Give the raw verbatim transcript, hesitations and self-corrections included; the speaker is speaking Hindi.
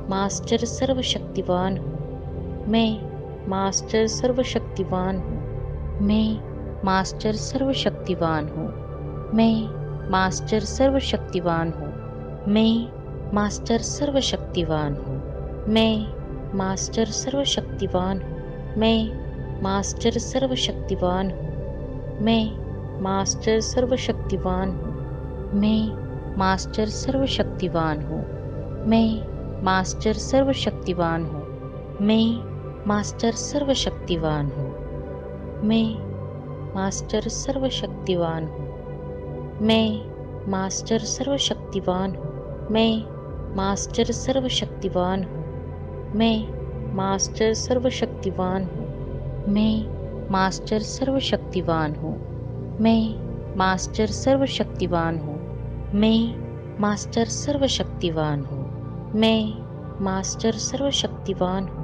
मास्टर सर्वशक्तिवान हूँ। मैं मास्टर सर्वशक्तिवान हूँ। मैं मास्टर सर्वशक्तिवान हूँ। मैं मास्टर सर्वशक्तिवान हूँ। मैं मास्टर सर्वशक्तिवान हूँ। मैं मास्टर सर्वशक्तिवान हूँ। मैं मास्टर सर्वशक्तिवान हूँ। मैं मास्टर सर्वशक्तिवान हूँ। मैं मास्टर सर्वशक्तिवान हूँ। मैं मास्टर सर्वशक्तिवान हूँ। मैं मास्टर सर्वशक्तिवान हूँ। मैं मास्टर सर्वशक्तिवान हूँ। मैं मास्टर सर्वशक्तिवान हूँ। मैं मास्टर सर्वशक्तिवान हूँ। मैं मास्टर सर्वशक्तिवान हूँ। मैं मास्टर सर्वशक्तिवान हूँ। मैं मास्टर सर्वशक्तिवान हूँ। मैं मास्टर सर्वशक्तिवान हूँ। मैं मास्टर सर्वशक्तिवान हूँ।